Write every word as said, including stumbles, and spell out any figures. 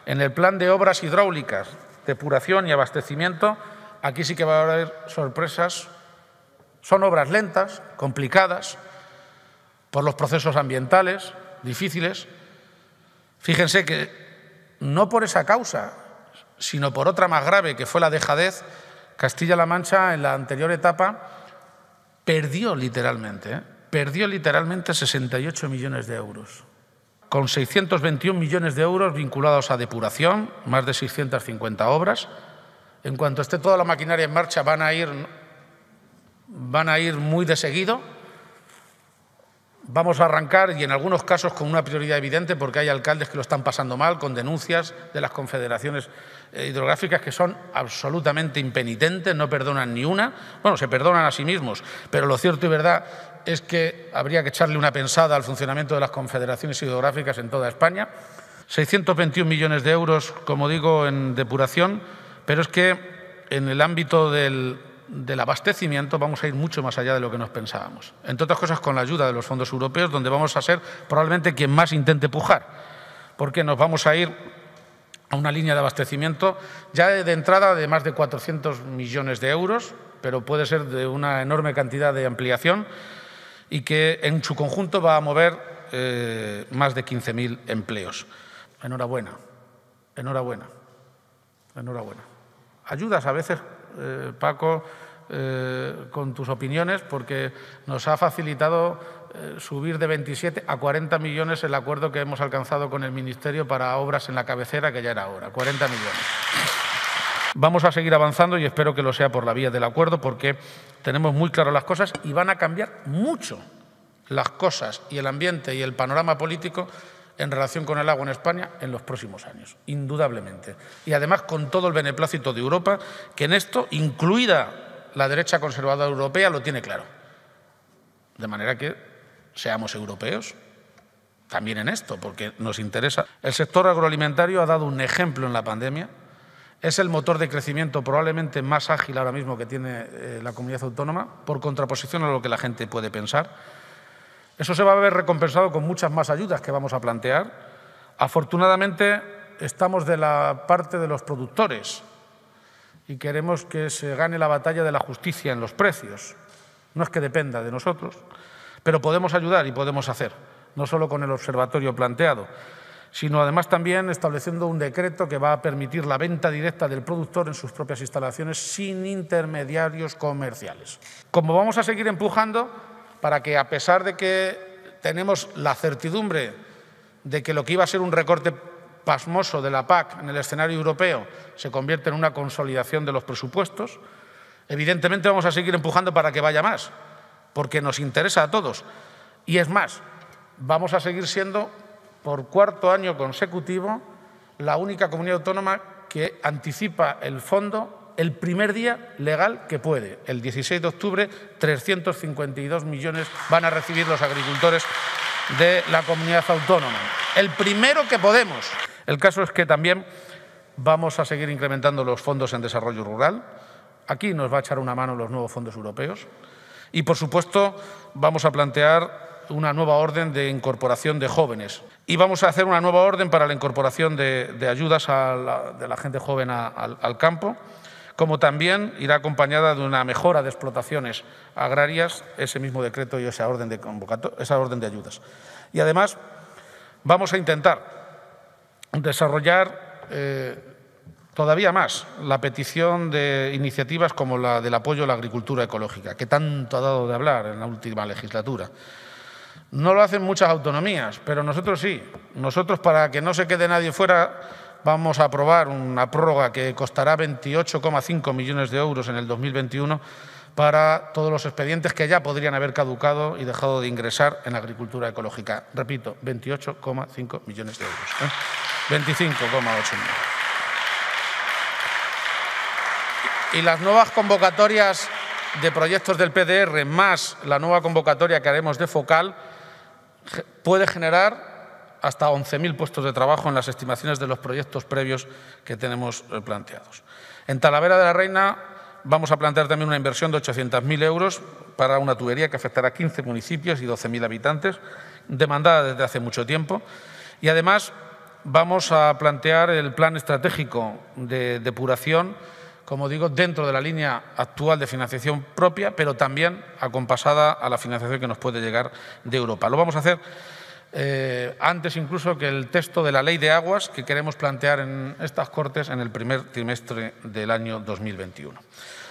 En el plan de obras hidráulicas, depuración y abastecimiento, aquí sí que va a haber sorpresas. Son obras lentas, complicadas, por los procesos ambientales, difíciles. Fíjense que no por esa causa, sino por otra más grave, que fue la dejadez, Castilla-La Mancha en la anterior etapa perdió literalmente, ¿eh? perdió literalmente sesenta y ocho millones de euros, con seiscientos veintiún millones de euros vinculados a depuración, más de seiscientas cincuenta obras. En cuanto esté toda la maquinaria en marcha, van a ir, van a ir muy de seguido. Vamos a arrancar, y en algunos casos con una prioridad evidente, porque hay alcaldes que lo están pasando mal, con denuncias de las confederaciones hidrográficas que son absolutamente impenitentes, no perdonan ni una. Bueno, se perdonan a sí mismos, pero lo cierto y verdad es que habría que echarle una pensada al funcionamiento de las confederaciones hidrográficas en toda España. seiscientos veintiún millones de euros, como digo, en depuración, pero es que en el ámbito del, del abastecimiento vamos a ir mucho más allá de lo que nos pensábamos. Entre otras cosas, con la ayuda de los fondos europeos, donde vamos a ser probablemente quien más intente pujar, porque nos vamos a ir a una línea de abastecimiento ya de entrada de más de cuatrocientos millones de euros, pero puede ser de una enorme cantidad de ampliación y que en su conjunto va a mover eh, más de quince mil empleos. Enhorabuena, enhorabuena, enhorabuena. Ayudas a veces, eh, Paco, eh, con tus opiniones, porque nos ha facilitado eh, subir de veintisiete a cuarenta millones el acuerdo que hemos alcanzado con el Ministerio para obras en la cabecera, que ya era hora, cuarenta millones. Vamos a seguir avanzando y espero que lo sea por la vía del acuerdo, porque tenemos muy claras las cosas y van a cambiar mucho las cosas y el ambiente y el panorama político en relación con el agua en España en los próximos años, indudablemente. Y además con todo el beneplácito de Europa, que en esto, incluida la derecha conservadora europea, lo tiene claro. De manera que seamos europeos también en esto, porque nos interesa. El sector agroalimentario ha dado un ejemplo en la pandemia. Es el motor de crecimiento probablemente más ágil ahora mismo que tiene eh, la comunidad autónoma, por contraposición a lo que la gente puede pensar. Eso se va a ver recompensado con muchas más ayudas que vamos a plantear. Afortunadamente, estamos de la parte de los productores y queremos que se gane la batalla de la justicia en los precios. No es que dependa de nosotros, pero podemos ayudar y podemos hacer, no solo con el observatorio planteado, sino además también estableciendo un decreto que va a permitir la venta directa del productor en sus propias instalaciones sin intermediarios comerciales. Como vamos a seguir empujando para que, a pesar de que tenemos la certidumbre de que lo que iba a ser un recorte pasmoso de la P A C en el escenario europeo se convierte en una consolidación de los presupuestos, evidentemente vamos a seguir empujando para que vaya más, porque nos interesa a todos. Y es más, vamos a seguir siendo, por cuarto año consecutivo, la única comunidad autónoma que anticipa el fondo el primer día legal que puede. El dieciséis de octubre, trescientos cincuenta y dos millones van a recibir los agricultores de la comunidad autónoma. El primero que podemos. El caso es que también vamos a seguir incrementando los fondos en desarrollo rural. Aquí nos va a echar una mano los nuevos fondos europeos. Y, por supuesto, vamos a plantear una nueva orden de incorporación de jóvenes. Y vamos a hacer una nueva orden para la incorporación de, de ayudas a la, de la gente joven a, al, al campo, como también irá acompañada de una mejora de explotaciones agrarias, ese mismo decreto y esa orden de convocatoria, esa orden de ayudas. Y además vamos a intentar desarrollar eh, todavía más la petición de iniciativas como la del apoyo a la agricultura ecológica, que tanto ha dado de hablar en la última legislatura. No lo hacen muchas autonomías, pero nosotros sí. Nosotros, para que no se quede nadie fuera, vamos a aprobar una prórroga que costará veintiocho coma cinco millones de euros en el dos mil veintiuno para todos los expedientes que ya podrían haber caducado y dejado de ingresar en la agricultura ecológica. Repito, veintiocho coma cinco millones de euros. ¿eh? veinticinco coma ocho millones. Y las nuevas convocatorias de proyectos del P D R más la nueva convocatoria que haremos de Focal puede generar hasta once mil puestos de trabajo en las estimaciones de los proyectos previos que tenemos planteados. En Talavera de la Reina vamos a plantear también una inversión de ochocientos mil euros para una tubería que afectará a quince municipios y doce mil habitantes, demandada desde hace mucho tiempo. Y además vamos a plantear el plan estratégico de depuración, como digo, dentro de la línea actual de financiación propia, pero también acompasada a la financiación que nos puede llegar de Europa. Lo vamos a hacer eh, antes incluso que el texto de la Ley de Aguas que queremos plantear en estas Cortes en el primer trimestre del año dos mil veintiuno.